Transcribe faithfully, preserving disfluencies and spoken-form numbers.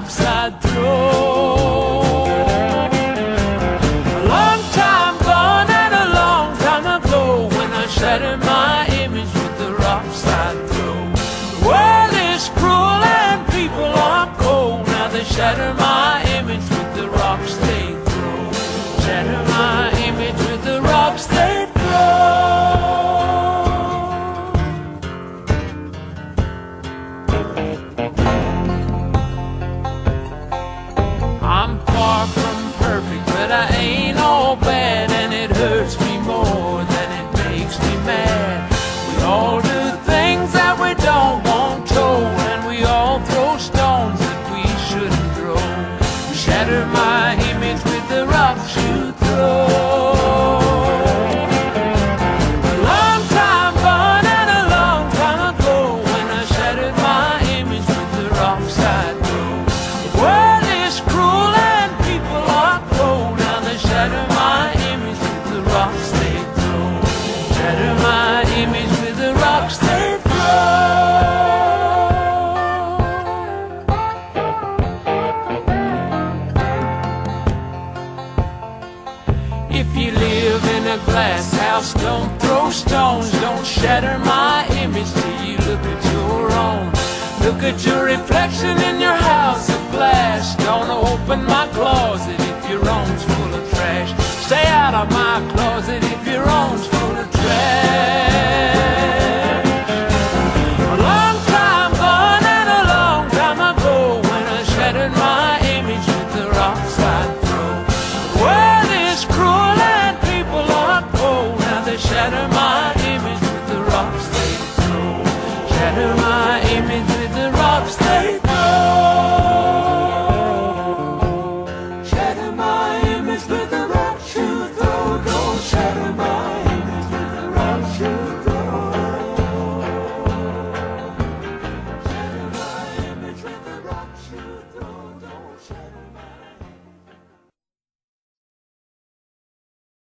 rocks I'd throw. A long time gone and a long time ago, when I shattered my image with the rocks I'd throw. The world is cruel and people are cold, now they shatter my image with the rocks they throw. Shatter my image with the rocks they throw. I'm far from perfect, but I ain't all bad, and it hurts me more than it makes me mad. We all do things that we don't want told, and we all throw stones that we shouldn't throw. Shatter my image with the rocks you throw. A long time gone and a long time ago, when I shattered my image with the rocks I throw. The world is cruel and people are cold, now they shatter my image with the rocks they throw. Shatter my image with the rocks they throw. If you live in a glass house, don't throw stones. Don't shatter my image till you look at your own. Look at your reflection in your house of glass. Don't open my closet if your room's full of trash. Stay out of my closet